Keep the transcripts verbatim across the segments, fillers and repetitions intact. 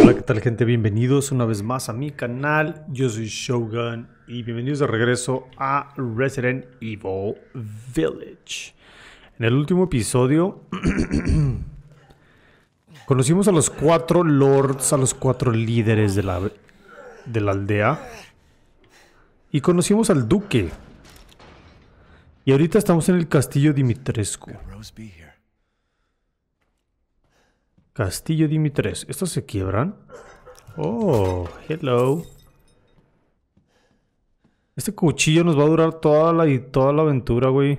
Hola, ¿qué tal, gente? Bienvenidos una vez más a mi canal. Yo soy Shogun y bienvenidos de regreso a Resident Evil Village. En el último episodio conocimos a los cuatro lords, a los cuatro líderes de la, de la aldea. Y conocimos al duque. Y ahorita estamos en el castillo Dimitrescu. Castillo Dimitrescu. ¿Estos se quiebran? Oh, hello. Este cuchillo nos va a durar toda la, toda la aventura, güey.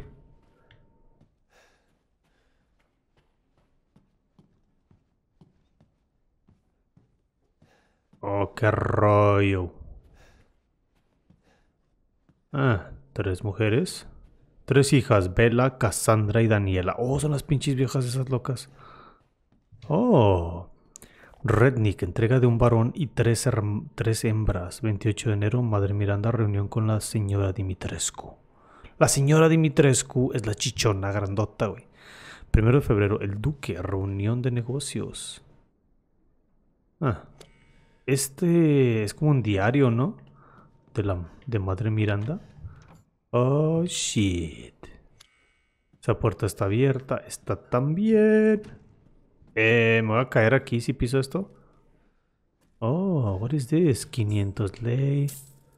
Oh, qué rollo. Ah, tres mujeres. Tres hijas, Bella, Cassandra y Daniela. Oh, son las pinches viejas esas locas. Oh. Rednick, entrega de un varón y tres, tres hembras. veintiocho de enero, Madre Miranda, reunión con la señora Dimitrescu. La señora Dimitrescu es la chichona grandota, güey. Primero de febrero, el duque, reunión de negocios. Ah. Este es como un diario, ¿no? De la de Madre Miranda. Oh, shit. Esa puerta está abierta. Está también. Eh, me voy a caer aquí si piso esto. Oh, what is this? quinientos ley.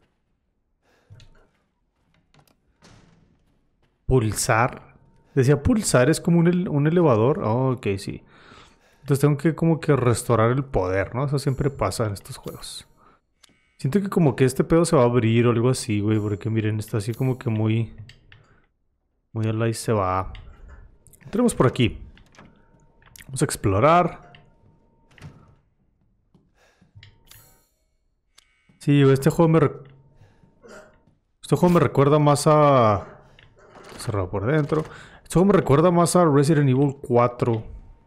Pulsar. Decía pulsar, es como un, ele un elevador. Oh, ok, sí. Entonces tengo que como que restaurar el poder, ¿no? Eso siempre pasa en estos juegos. Siento que como que este pedo se va a abrir o algo así, güey. Porque miren, está así como que muy... Muy a la y se va. Entremos por aquí. Vamos a explorar. Sí, este juego me... Este juego me recuerda más a... Está cerrado por dentro. Este juego me recuerda más a Resident Evil cuatro.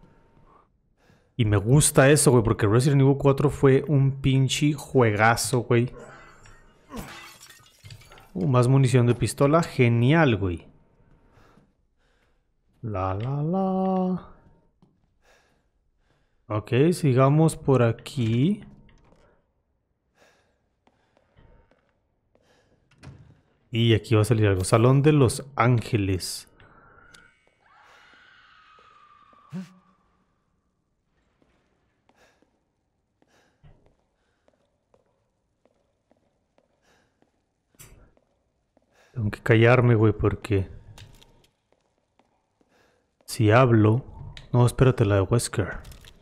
Y me gusta eso, güey, porque Resident Evil cuatro fue un pinche juegazo, güey. Uh, más munición de pistola. Genial, güey. La, la, la. Ok, sigamos por aquí. Y aquí va a salir algo. Salón de los Ángeles. Tengo que callarme, güey, porque... Si hablo... No, espérate, la de Wesker.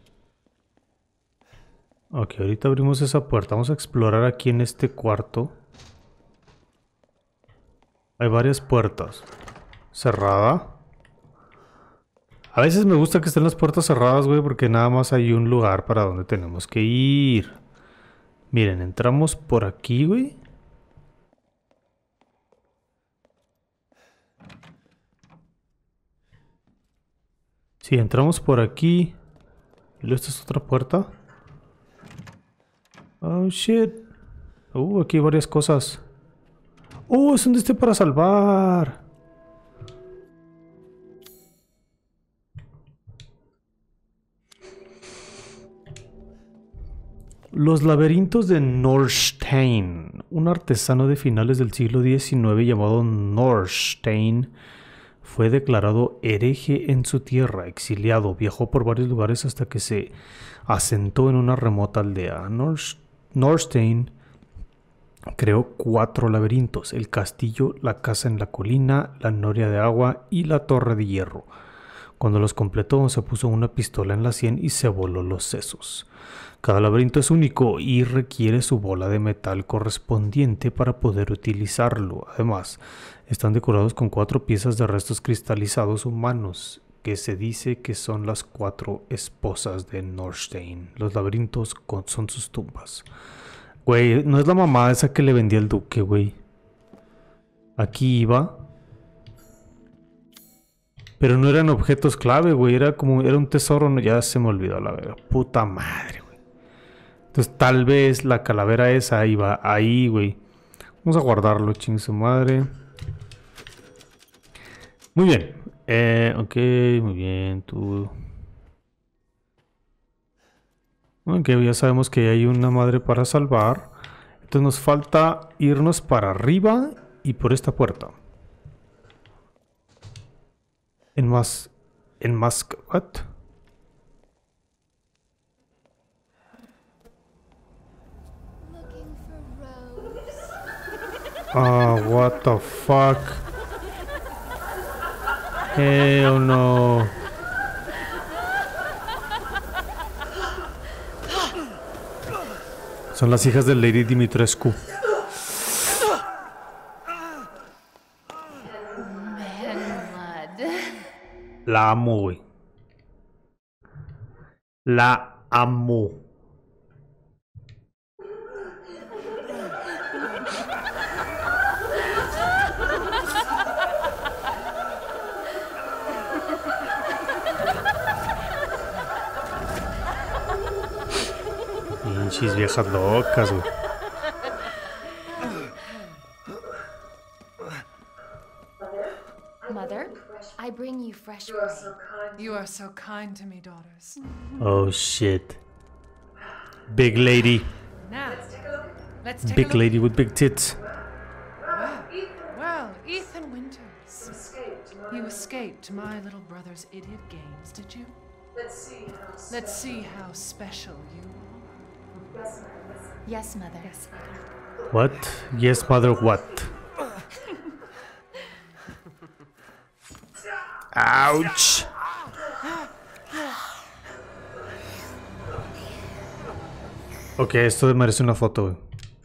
Ok, ahorita abrimos esa puerta. Vamos a explorar aquí en este cuarto. Hay varias puertas. Cerrada. A veces me gusta que estén las puertas cerradas, güey, porque nada más hay un lugar para donde tenemos que ir. Miren, entramos por aquí, güey. Sí, entramos por aquí. ¿Y luego esta es otra puerta? Oh, shit. Uh, aquí hay varias cosas. Oh, es un este para salvar. Los laberintos de Norstein. Un artesano de finales del siglo diecinueve llamado Norstein fue declarado hereje en su tierra, exiliado, viajó por varios lugares hasta que se asentó en una remota aldea. Norstein creó cuatro laberintos: el castillo, la casa en la colina, la noria de agua y la torre de hierro. Cuando los completó, se puso una pistola en la sien y se voló los sesos. Cada laberinto es único y requiere su bola de metal correspondiente para poder utilizarlo. Además, están decorados con cuatro piezas de restos cristalizados humanos, que se dice que son las cuatro esposas de Norstein. Los laberintos son sus tumbas. Güey, no es la mamá esa que le vendía el duque, güey. Aquí iba... Pero no eran objetos clave, güey. Era como... Era un tesoro. Ya se me olvidó la verdad. Puta madre, güey. Entonces tal vez la calavera esa iba ahí, güey. Vamos a guardarlo, ching su madre. Muy bien. Eh, ok, muy bien. Tú... Ok, ya sabemos que hay una madre para salvar. Entonces nos falta irnos para arriba y por esta puerta. En más... En más... ¿What? Ah, oh, what the fuck. Hell no. Son las hijas de Lady Dimitrescu. La amo, güey. La amo. Pinches viejas locas, güey. Mother, I bring you fresh You are so kind. You are so kind to me, daughters. Oh shit. Big lady. Now, let's take Big a look. lady with big tits. Well, well, Ethan Winters. You escaped my little brother's idiot games, did you? Let's see how Let's see how special you are. Yes, Mother. Yes, Mother. What? Yes, mother, what? Ouch. Ok, esto merece una foto, güey.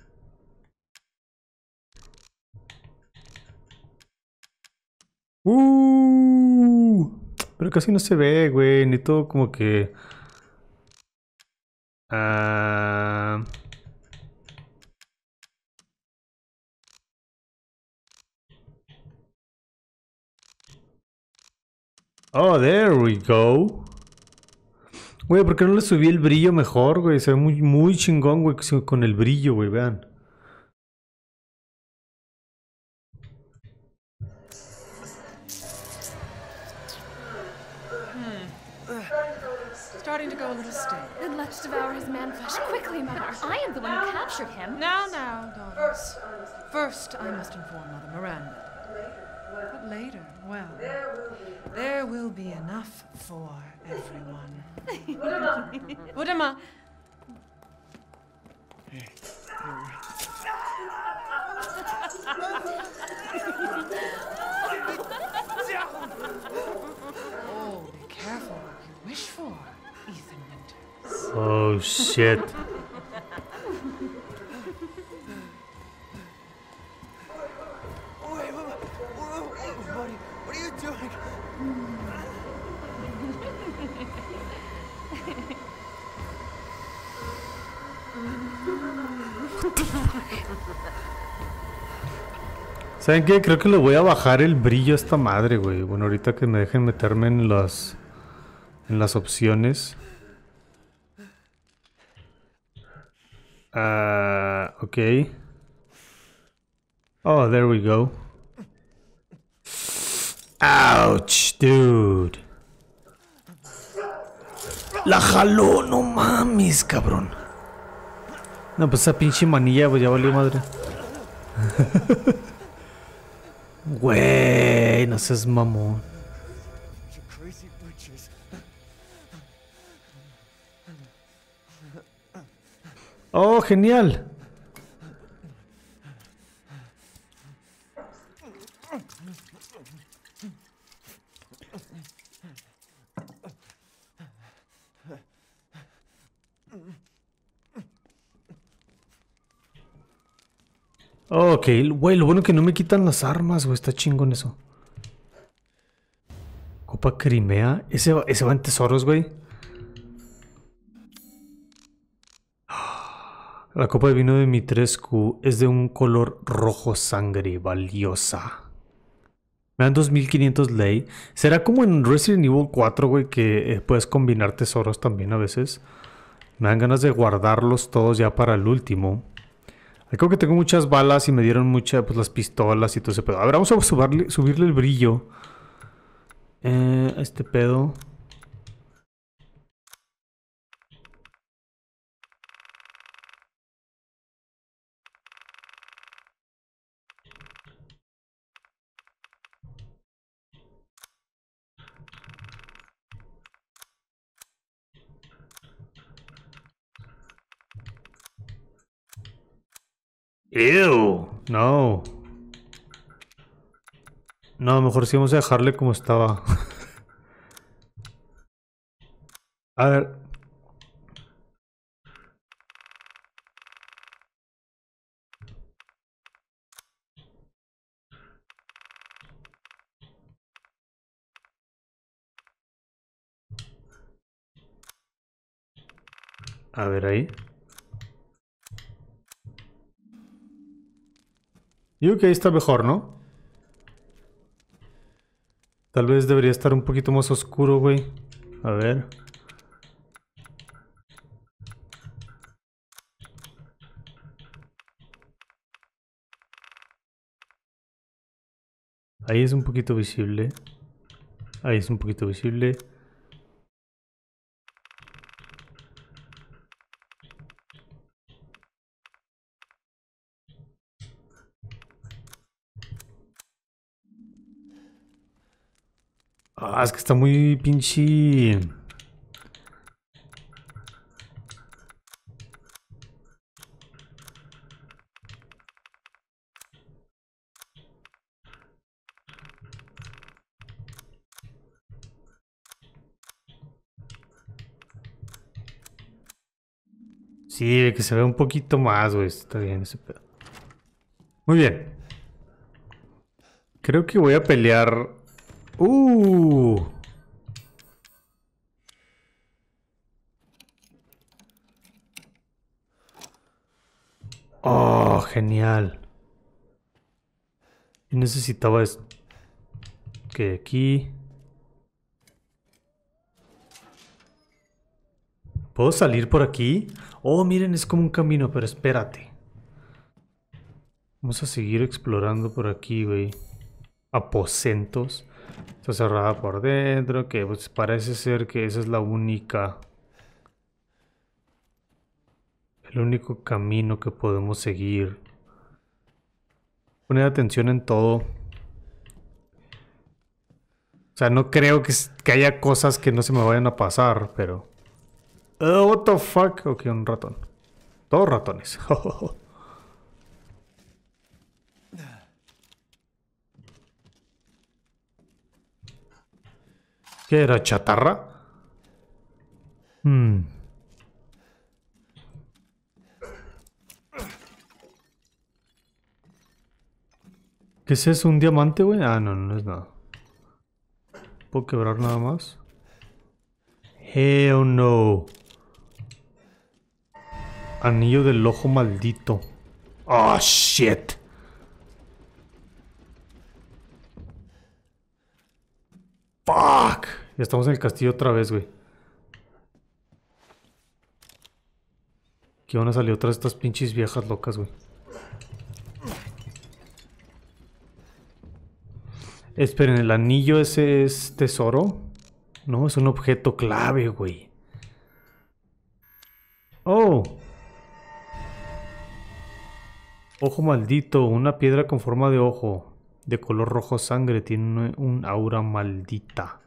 Uh, pero casi no se ve, güey. Ni todo como que... Ah... Oh, there we go. Güey, ¿por qué no le subí el brillo mejor, güey? Se ve muy, muy chingón, güey, con el brillo, güey, vean. Starting to go a little stale. Then let's devour his man flesh quickly, Mother. I am the one who captured him. Now, now, daughters. First, I must inform Mother Miranda. But later, well, there will be enough for everyone. Udama. Oh, be careful what you wish for, Ethan Winters. Oh, shit. What are you doing? ¿Saben qué? Creo que le voy a bajar el brillo a esta madre, güey. Bueno, ahorita que me dejen meterme en las... En las opciones. Ah, uh, ok. Oh, there we go. Ouch, dude. La jaló, no mames, cabrón. No, pues esa pinche manilla, pues ya valió madre. Güey, no seas mamón. Oh, genial. Ok, güey, lo bueno que no me quitan las armas, güey, está chingón eso. Copa Crimea, ese va, ese va en tesoros, güey. La copa de vino de Dimitrescu es de un color rojo sangre, valiosa. Me dan dos mil quinientos ley. ¿Será como en Resident Evil cuatro, güey, que eh, puedes combinar tesoros también a veces? Me dan ganas de guardarlos todos ya para el último. Creo que tengo muchas balas y me dieron muchas, pues, las pistolas y todo ese pedo. A ver, vamos a subirle, subirle el brillo. Eh, este pedo. Ew, no. No, mejor sí vamos a dejarle como estaba. A ver. A ver ahí. Yo creo que ahí está mejor, ¿no? Tal vez debería estar un poquito más oscuro, güey. A ver. Ahí es un poquito visible. Ahí es un poquito visible. Ah, es que está muy pinche. Sí, que se ve un poquito más, güey. Está bien ese pedo. Muy bien. Creo que voy a pelear. Uh. Oh, genial. Necesitaba esto. Que aquí. ¿Puedo salir por aquí? Oh, miren, es como un camino, pero espérate. Vamos a seguir explorando por aquí, güey. Aposentos. Está cerrada por dentro. Que pues parece ser que esa es la única. El único camino que podemos seguir. Poner atención en todo. O sea, no creo que, que haya cosas que no se me vayan a pasar, pero... Oh, what the fuck? Ok, un ratón. Todos ratones. ¿Qué era? ¿Chatarra? Hmm. ¿Qué es eso? ¿Un diamante, güey? Ah, no, no es nada. ¿Puedo quebrar nada más? Hell no. Anillo del ojo maldito. Oh, shit. Fuck. Ya estamos en el castillo otra vez, güey. Aquí van a salir otras de estas pinches viejas locas, güey. Esperen, ¿el anillo ese es tesoro? No, es un objeto clave, güey. Oh. Ojo maldito, una piedra con forma de ojo. De color rojo sangre, tiene un aura maldita.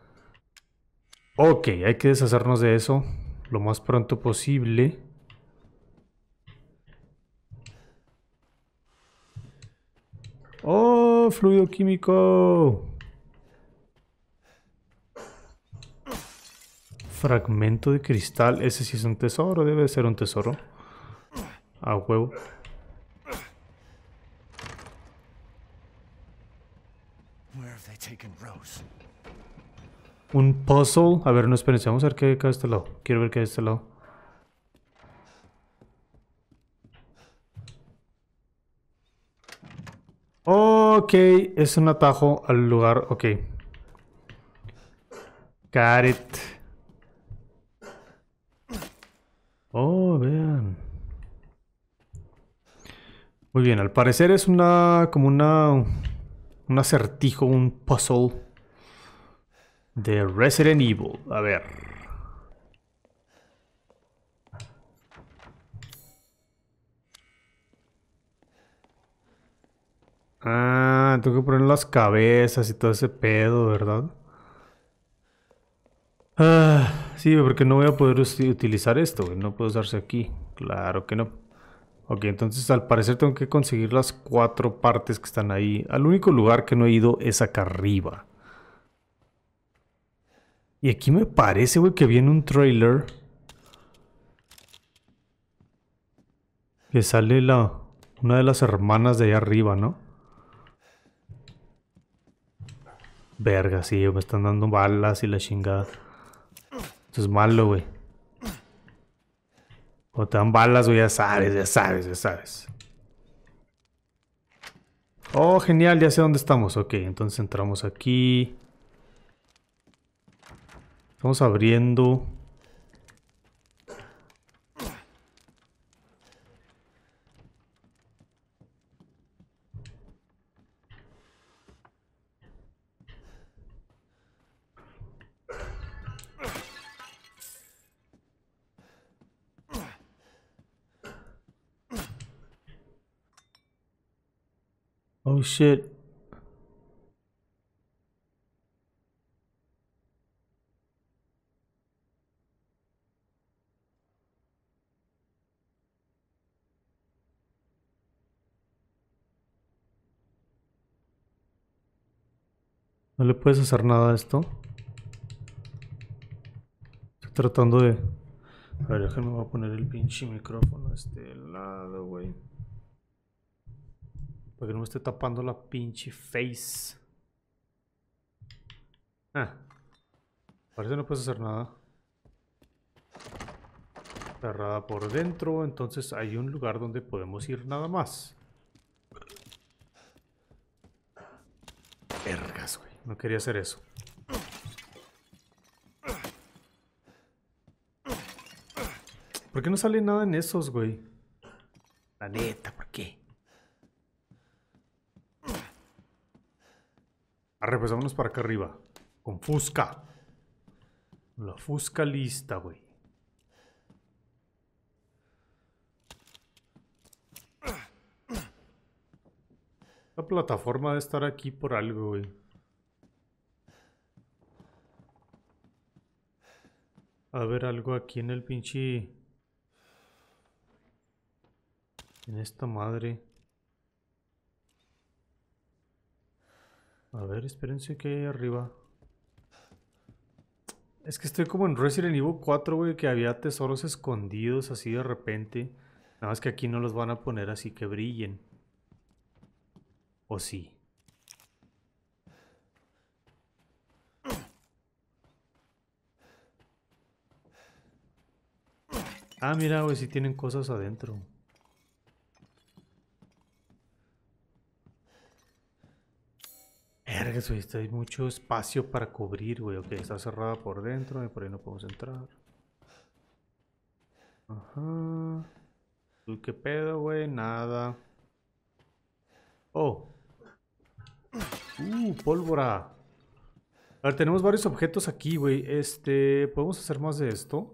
Ok, hay que deshacernos de eso lo más pronto posible. ¡Oh! Fluido químico. Fragmento de cristal. Ese sí es un tesoro. Debe de ser un tesoro. A huevo. Un puzzle. A ver, no, espérense. Vamos a ver qué hay acá de este lado. Quiero ver qué hay de este lado. Ok, es un atajo al lugar. Ok. Got it. Oh, vean. Muy bien, al parecer es una... como una... un acertijo, un puzzle de Resident Evil. A ver. Ah, tengo que poner las cabezas y todo ese pedo, ¿verdad? Ah, sí, porque no voy a poder utilizar esto, güey. No puedo usarse aquí. Claro que no. Ok, entonces al parecer tengo que conseguir las cuatro partes que están ahí. Al único lugar que no he ido es acá arriba. Y aquí me parece, güey, que viene un trailer. Que sale la... una de las hermanas de allá arriba, ¿no? Verga, sí, me están dando balas y la chingada. Esto es malo, güey. Cuando te dan balas, güey, ya sabes, ya sabes, ya sabes. Oh, genial, ya sé dónde estamos. Ok, entonces entramos aquí. Estamos abriendo. Oh, shit. No le puedes hacer nada a esto. Estoy tratando de... A ver, déjame, voy a poner el pinche micrófono a este lado, güey. Para que no me esté tapando la pinche face. Ah. Parece que no puedes hacer nada. Cerrada por dentro, entonces hay un lugar donde podemos ir nada más. Vergas, güey. No quería hacer eso. ¿Por qué no sale nada en esos, güey? La neta, ¿por qué? Arre, pues vámonos para acá arriba. Con Fusca. La Fusca lista, güey. La plataforma debe estar aquí por algo, güey. A ver, algo aquí en el pinche... En esta madre. A ver, espérense que hay arriba. Es que estoy como en Resident Evil cuatro, güey, que había tesoros escondidos así de repente. Nada más que aquí no los van a poner así que brillen. ¿O sí? Ah, mira, güey, sí tienen cosas adentro. Vergas, güey, hay mucho espacio para cubrir, güey. Ok, está cerrada por dentro y por ahí no podemos entrar. Ajá. ¿Tú qué pedo, güey? Nada. Oh. Uh, pólvora. A ver, tenemos varios objetos aquí, güey. Este, ¿podemos hacer más de esto?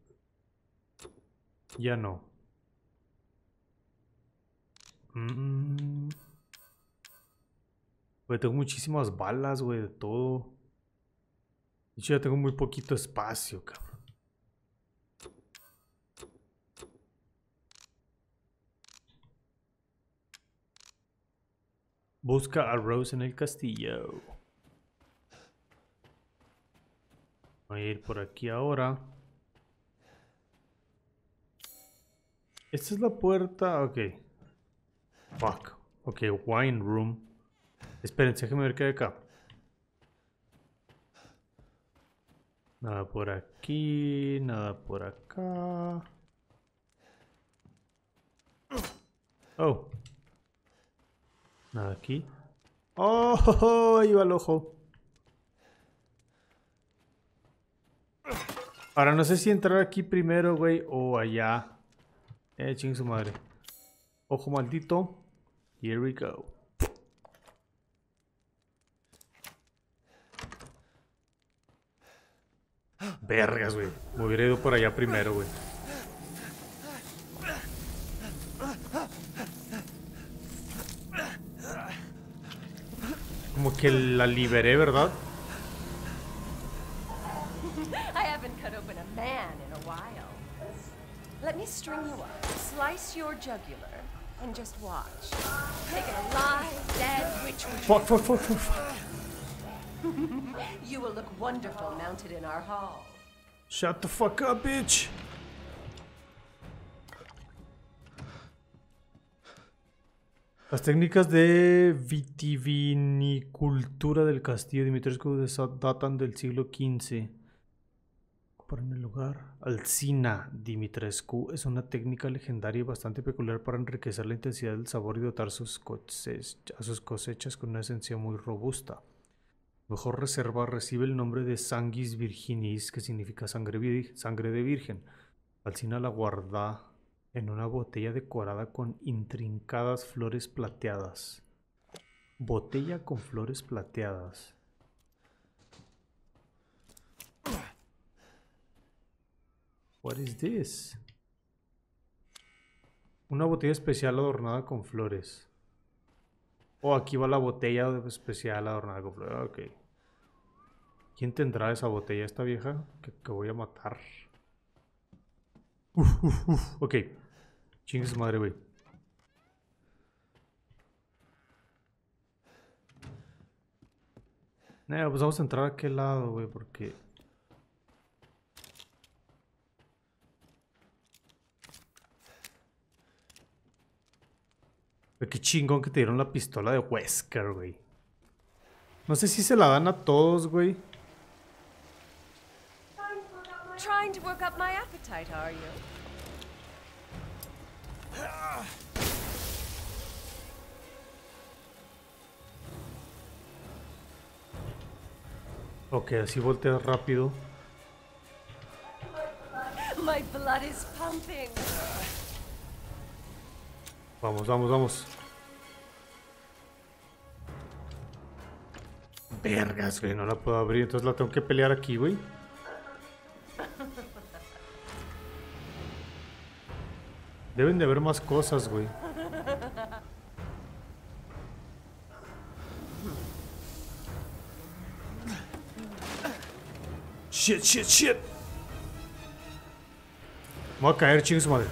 Ya no. Mm. Güey, tengo muchísimas balas, güey, de todo. De hecho, ya tengo muy poquito espacio, cabrón. Busca a Rose en el castillo. Voy a ir por aquí ahora. Esta es la puerta. Ok. Fuck. Ok, wine room. Espérense, déjenme ver qué hay acá. Nada por aquí. Nada por acá. Oh. Nada aquí. ¡Oh! Iba al ojo. Ahora no sé si entrar aquí primero, güey, o allá. Eh, ching su madre. Ojo maldito. Here we go. Vergas, güey. Me hubiera ido por allá primero, güey. Como que la liberé, ¿verdad? I haven't cut open a man in a while. Let me string you up, slice your jugular, and just watch. Take it alive, dead, which would Fuck, fuck, fuck, fuck, fuck. you will look wonderful mounted in our hall. Shut the fuck up, bitch. Las técnicas de vitivinicultura del castillo de Dimitrescu datan del siglo quince. Para en el lugar. Alcina Dimitrescu es una técnica legendaria y bastante peculiar para enriquecer la intensidad del sabor y dotar sus a sus cosechas con una esencia muy robusta. Mejor reserva recibe el nombre de Sanguis Virginis, que significa sangre, sangre de virgen. Alcina la guarda en una botella decorada con intrincadas flores plateadas. Botella con flores plateadas. What is this? Una botella especial adornada con flores. Oh, aquí va la botella especial adornada con flores. Ok. ¿Quién tendrá esa botella? ¿Esta vieja? Que, que voy a matar. Uf, uf, uf. Ok. Chingue su madre, güey. Eh, pues vamos a entrar a aquel lado, güey, porque... Qué chingón que te dieron la pistola de Wesker, güey. No sé si se la dan a todos, güey. Trying to work up my appetite, are you? Ok, así voltea rápido. My blood is pumping. Vamos, vamos, vamos. Vergas, güey, no la puedo abrir, entonces la tengo que pelear aquí, güey. Deben de haber más cosas, güey. Shit, shit, shit. Me voy a caer, chingue su madre.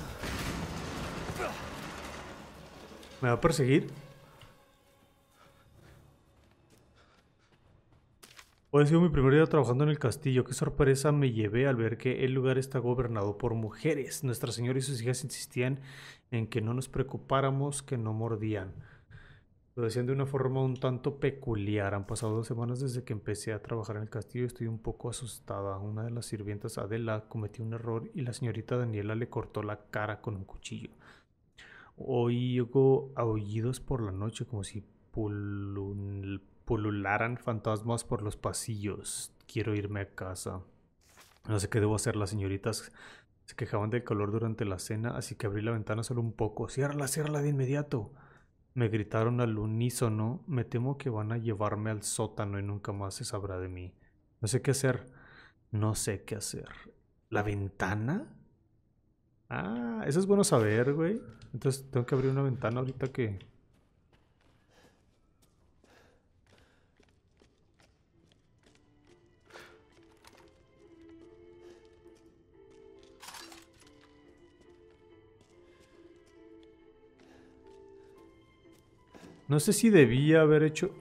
¿Me va a perseguir? Hoy ha sido mi primer día trabajando en el castillo. Qué sorpresa me llevé al ver que el lugar está gobernado por mujeres. Nuestra señora y sus hijas insistían en que no nos preocupáramos, que no mordían. Lo decían de una forma un tanto peculiar. Han pasado dos semanas desde que empecé a trabajar en el castillo y estoy un poco asustada. Una de las sirvientas, Adela, cometió un error y la señorita Daniela le cortó la cara con un cuchillo. Oigo aullidos por la noche como si pulul, pulularan fantasmas por los pasillos. Quiero irme a casa. No sé qué debo hacer. Las señoritas se quejaban del calor durante la cena, así que abrí la ventana solo un poco. ¡Ciérrala, ciérrala de inmediato! Me gritaron al unísono. Me temo que van a llevarme al sótano y nunca más se sabrá de mí. No sé qué hacer. No sé qué hacer. ¿La ventana? Ah, eso es bueno saber, güey. Entonces tengo que abrir una ventana ahorita que... No sé si debía haber hecho...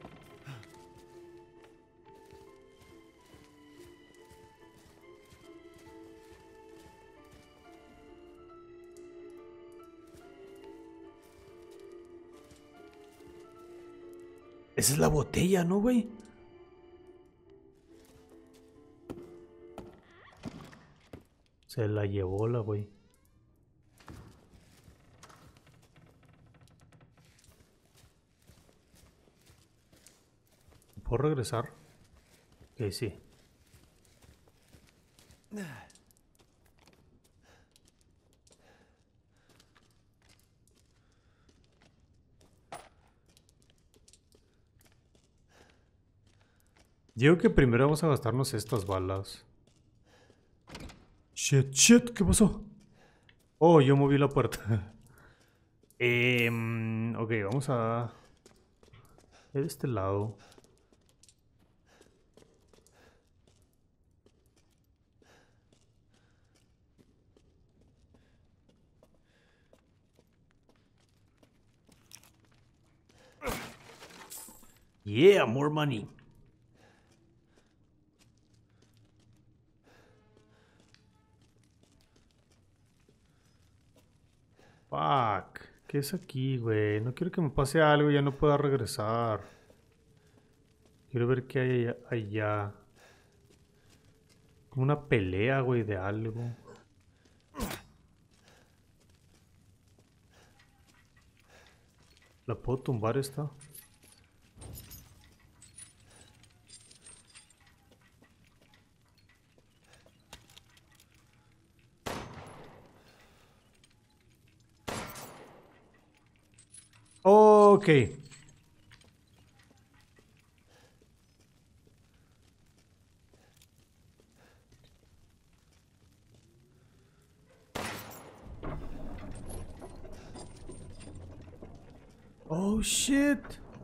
Esa es la botella, ¿no, güey? Se la llevó la güey. ¿Puedo regresar? Ok, sí. Digo que primero vamos a gastarnos estas balas. Shit, shit, ¿qué pasó? Oh, yo moví la puerta. eh, ok, vamos a... de este lado. Yeah, more money. Fuck. ¿Qué es aquí, güey? No quiero que me pase algo y ya no pueda regresar. Quiero ver qué hay allá. allá. Como una pelea, güey, de algo. ¿La puedo tumbar esta? Ok. Oh shit.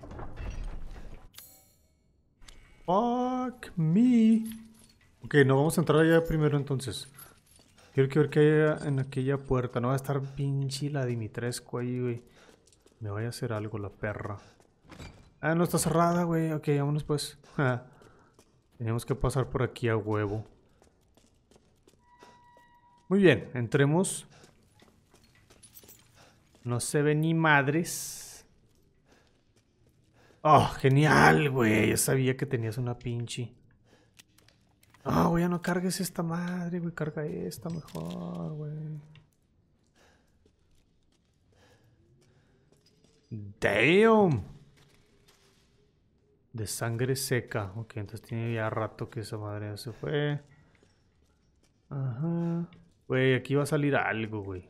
Fuck me. Ok, no vamos a entrar allá primero entonces. Quiero que ver qué hay en aquella puerta. No va a estar pinche la Dimitrescu ahí, güey. Me vaya a hacer algo la perra. Ah, no está cerrada, güey. Ok, vámonos pues. Tenemos que pasar por aquí a huevo. Muy bien, entremos. No se ve ni madres. Oh, genial, güey. Yo sabía que tenías una pinche. Ah, güey, ya no cargues esta madre, güey. Carga esta mejor, güey. Damn. De sangre seca. Ok, entonces tiene ya rato que esa madre ya se fue. Ajá. Güey, aquí va a salir algo, güey.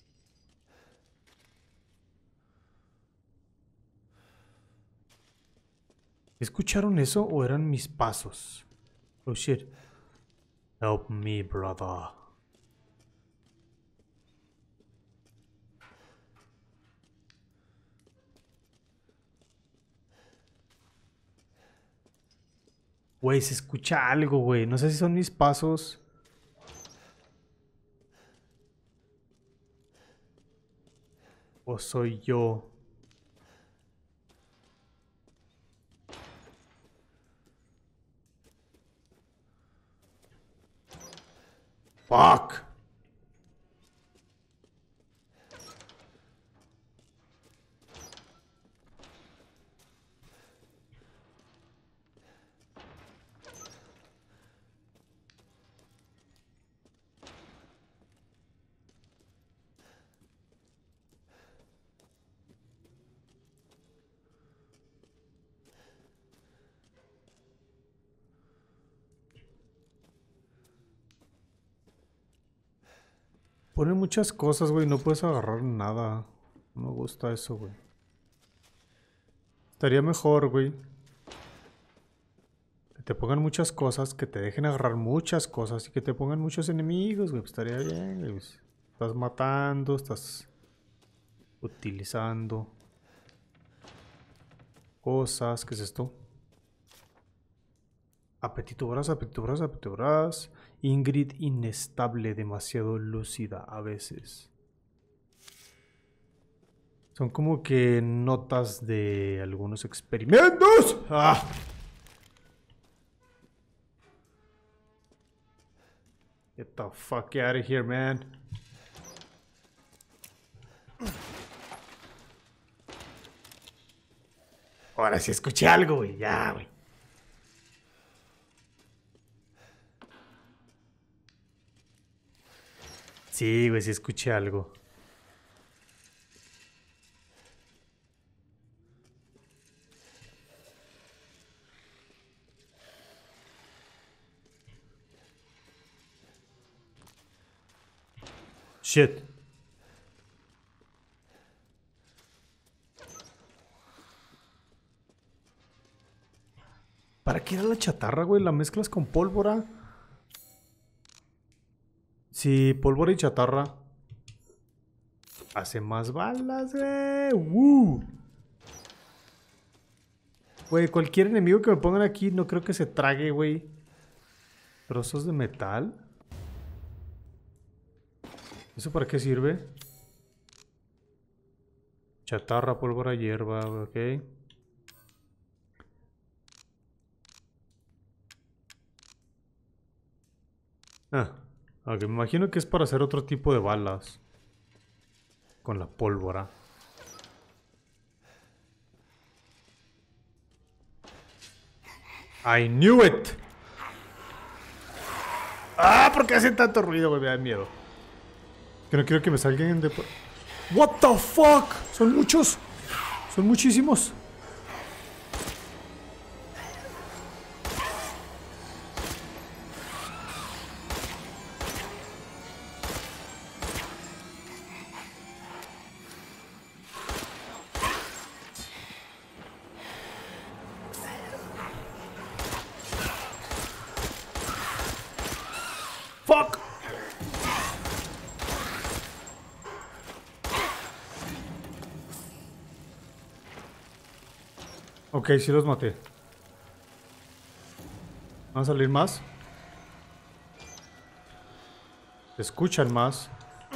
¿Escucharon eso o eran mis pasos? Oh shit. Help me, brother. Güey, se escucha algo, güey. No sé si son mis pasos. O soy yo. Fuck. Ponen muchas cosas, güey. No puedes agarrar nada. No me gusta eso, güey. Estaría mejor, güey. Que te pongan muchas cosas, que te dejen agarrar muchas cosas y que te pongan muchos enemigos, güey. Pues estaría bien, güey. Estás matando, estás utilizando cosas. ¿Qué es esto? Apetito voraz, apetito voraz, apetito voraz. Ingrid inestable, demasiado lúcida a veces. Son como que notas de algunos experimentos. ¡Ah! Get the fuck out of here, man. Ahora sí escuché algo, güey. Ya, güey. Sí, güey, sí escuché algo. Shit. ¿Para qué era la chatarra, güey? ¿La mezclas con pólvora? Sí, pólvora y chatarra. Hace más balas, güey. ¡Woo! Güey, cualquier enemigo que me pongan aquí no creo que se trague, güey. Trozos de metal. ¿Eso para qué sirve? Chatarra, pólvora, hierba, ok. Ah, ok, me imagino que es para hacer otro tipo de balas. Con la pólvora. I knew it. Ah, ¿por qué hacen tanto ruido, güey? Me da miedo. Que no quiero que me salgan de... What the fuck? Son muchos. Son muchísimos. Fuck. Ok, sí los maté. ¿Van a salir más? ¿Se escuchan más?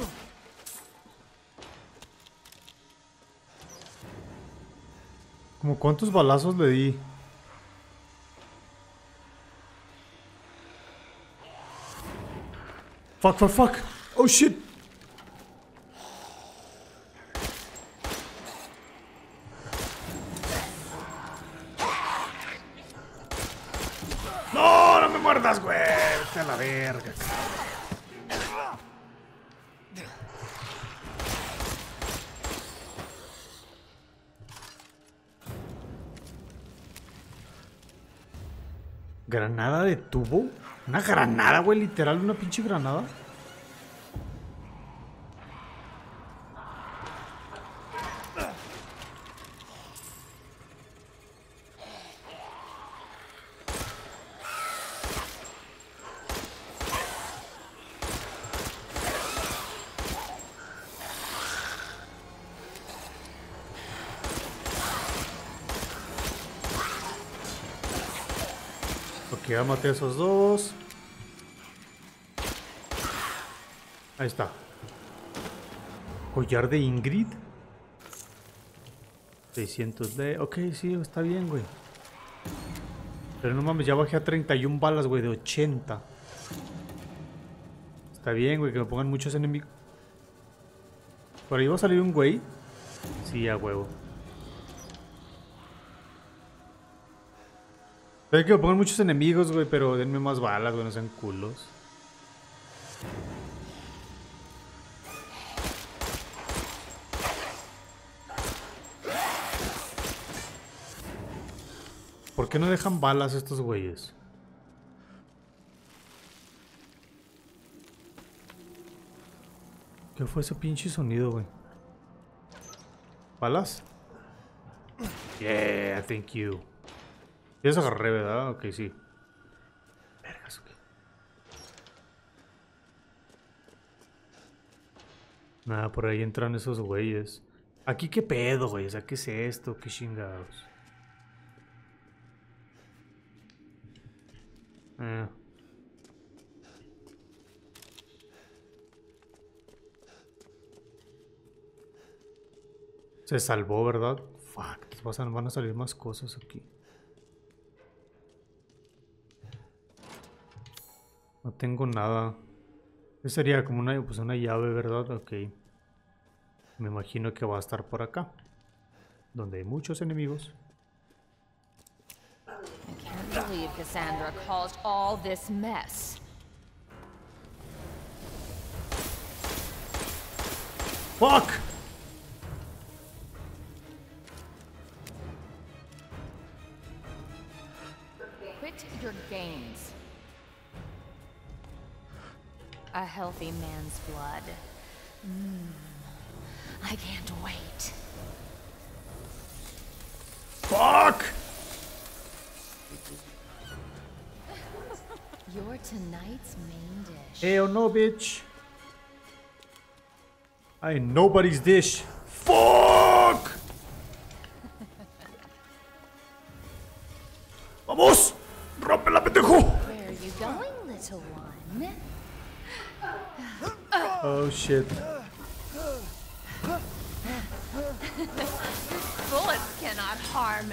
¿Cómo cuántos balazos le di? Fuck, fuck, fuck. Oh shit. No, no me muerdas, güey. Vete a la verga. ¿Granada de tubo? ¿Una granada, güey? Literal, una pinche granada. Ok, ya maté a esos dos. Ahí está. Collar de Ingrid. seiscientos de... Ok, sí, está bien, güey. Pero no mames, ya bajé a treinta y una balas, güey, de ochenta. Está bien, güey, que me pongan muchos enemigos. ¿Por ahí va a salir un güey? Sí, a huevo. Sé que me pongan muchos enemigos, güey, pero denme más balas, güey, no sean culos. ¿Por qué no dejan balas estos güeyes? ¿Qué fue ese pinche sonido, güey? ¿Balas? Yeah, thank you. Ya se agarré, ¿verdad? Ok, sí. Vergas, ok. Nada, por ahí entran esos güeyes. ¿Aquí qué pedo, güey? O sea, ¿qué es esto? ¿Qué chingados? Eh. Se salvó, ¿verdad? Fuck, van a salir más cosas aquí. No tengo nada. Eso sería como una, pues una llave, ¿verdad? Ok. Me imagino que va a estar por acá. Donde hay muchos enemigos. I can't believe Cassandra caused all this mess. Fuck! Quit your games. A healthy man's blood. Mm. I can't wait. Fuck! You're tonight's main dish. Hell no, bitch. I ain't nobody's dish. Fuck! ¡Vamos! ¡Rómpela, pendejo! Where are you going, little one? Oh shit. Bullets cannot harm.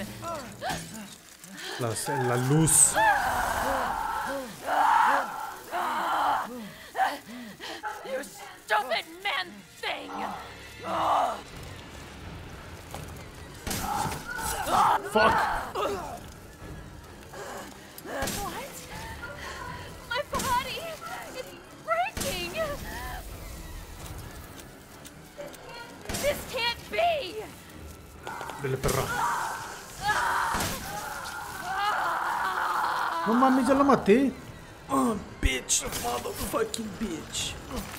La, la luz. Fuck. What? My body! It's breaking! This can't be! Dele, perra. No mames, ya la maté. Oh, bitch, motherfucking bitch.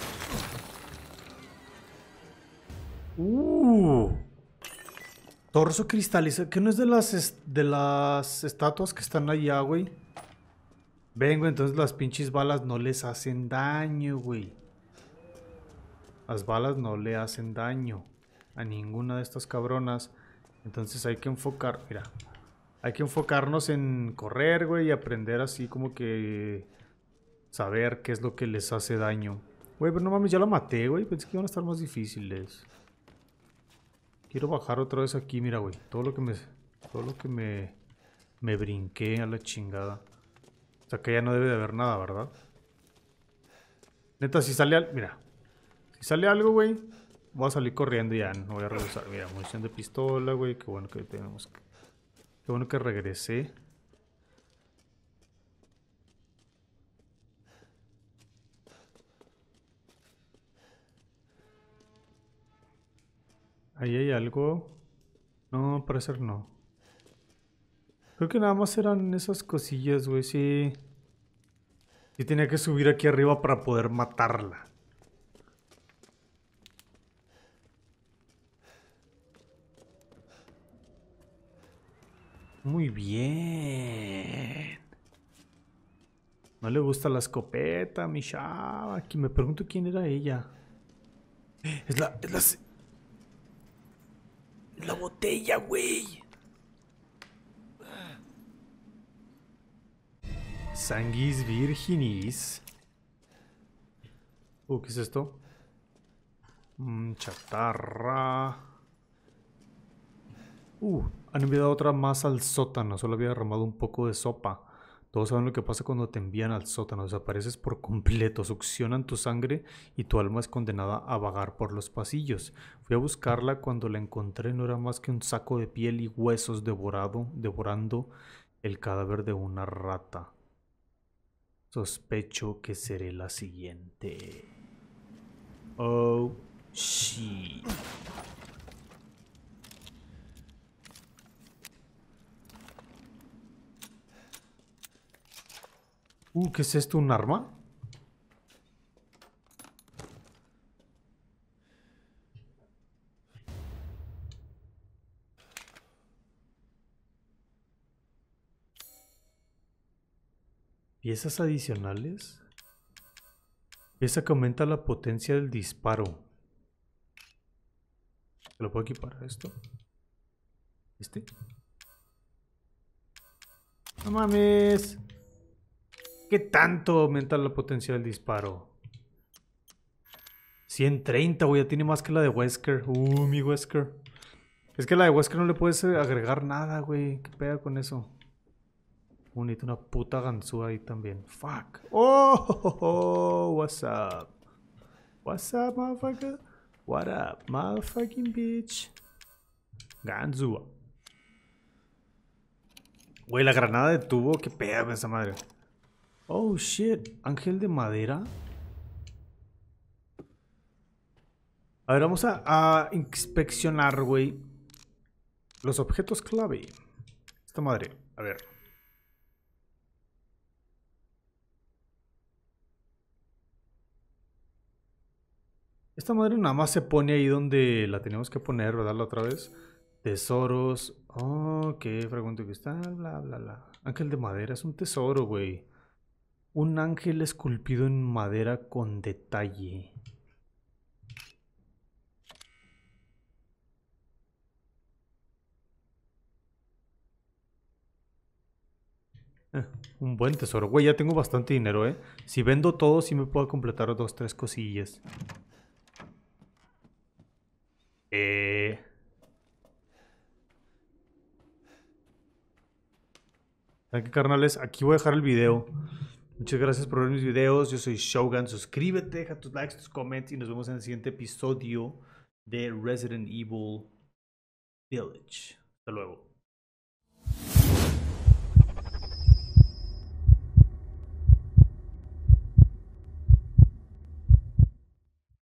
Uh. Torso cristalizado. ¿Qué no es de las est de las estatuas que están allá, güey? Vengo, entonces las pinches balas no les hacen daño, güey. Las balas no le hacen daño a ninguna de estas cabronas. Entonces hay que enfocar, mira. Hay que enfocarnos en correr, güey, y aprender así como que saber qué es lo que les hace daño. Güey, pero no mames, ya la maté, güey. Pensé que iban a estar más difíciles. Quiero bajar otra vez aquí, mira, güey. Todo lo que me... Todo lo que me... Me brinqué a la chingada. O sea que ya no debe de haber nada, ¿verdad? Neta, si sale al... Mira. Si sale algo, güey, voy a salir corriendo y ya no voy a regresar. Mira, munición de pistola, güey. Qué bueno que tenemos que... Qué bueno que regresé. Ahí hay algo. No, al parecer no. Creo que nada más eran esas cosillas, güey. Sí. Sí tenía que subir aquí arriba para poder matarla. Muy bien. No le gusta la escopeta, mi chava. Aquí me pregunto quién era ella. Es la... Es la... La botella, güey. Sanguis virginis. Uh, ¿qué es esto? Mm, chatarra. Uh, han enviado otra más al sótano. Solo había derramado un poco de sopa. Todos saben lo que pasa cuando te envían al sótano. Desapareces por completo, succionan tu sangre y tu alma es condenada a vagar por los pasillos. Fui a buscarla, cuando la encontré no era más que un saco de piel y huesos devorado, devorando el cadáver de una rata. Sospecho que seré la siguiente. Oh, shit. Uh, ¿qué es esto? ¿Un arma? Piezas adicionales. Pieza que aumenta la potencia del disparo. ¿Lo puedo equipar a esto? ¿Este? ¡No mames! ¿Qué tanto aumenta la potencia del disparo? ciento treinta, güey. Ya tiene más que la de Wesker. Uh, mi Wesker. Es que la de Wesker no le puedes agregar nada, güey. ¿Qué pega con eso? Uh, necesito una puta ganzúa ahí también. Fuck. Oh, oh, oh, what's up? What's up, motherfucker? What up, motherfucking bitch? Ganzúa. Güey, la granada de tubo. ¿Qué pega con esa madre? Oh shit, ángel de madera. A ver, vamos a, a inspeccionar, güey, los objetos clave. Esta madre, a ver. Esta madre nada más se pone ahí donde la tenemos que poner, ¿verdad? La otra vez. Tesoros. Oh, qué fragmento que está, bla, bla, bla. Ángel de madera, es un tesoro, güey. Un ángel esculpido en madera con detalle. Eh, un buen tesoro. Güey, ya tengo bastante dinero, ¿eh? Si vendo todo, sí me puedo completar dos, tres cosillas. Eh... ¿Saben qué, carnales? Aquí voy a dejar el video. Muchas gracias por ver mis videos. Yo soy Shogun. Suscríbete, deja tus likes, tus comments y nos vemos en el siguiente episodio de Resident Evil Village. Hasta luego.